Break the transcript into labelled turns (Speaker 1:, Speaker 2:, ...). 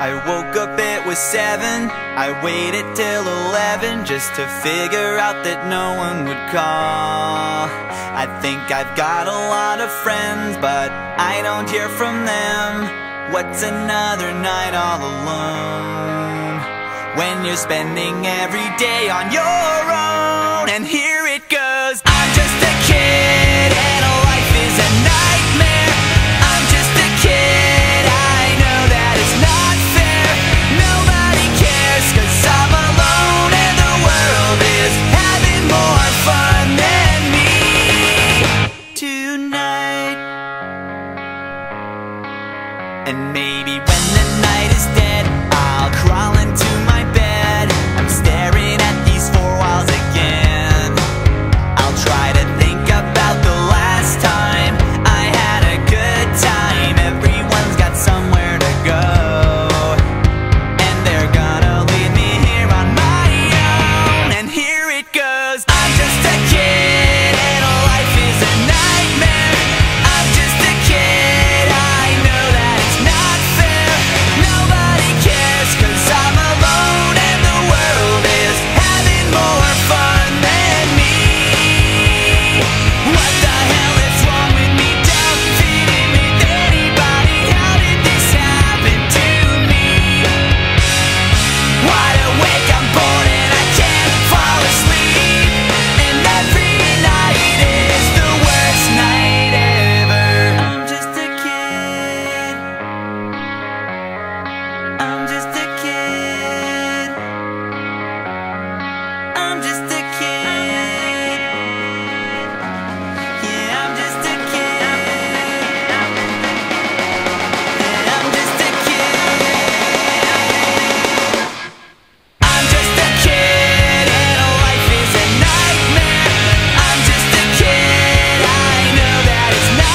Speaker 1: I woke up, it was 7. I waited till 11 just to figure out that no one would call. I think I've got a lot of friends, but I don't hear from them. What's another night all alone when you're spending every day on your own? And here it goes. I'm just a kid and life is a nightmare. I'm just a kid, I know that it's not fair. Nobody cares 'cause I'm alone and the world is having more fun than me tonight. And maybe when the night is dead, I'll crawl into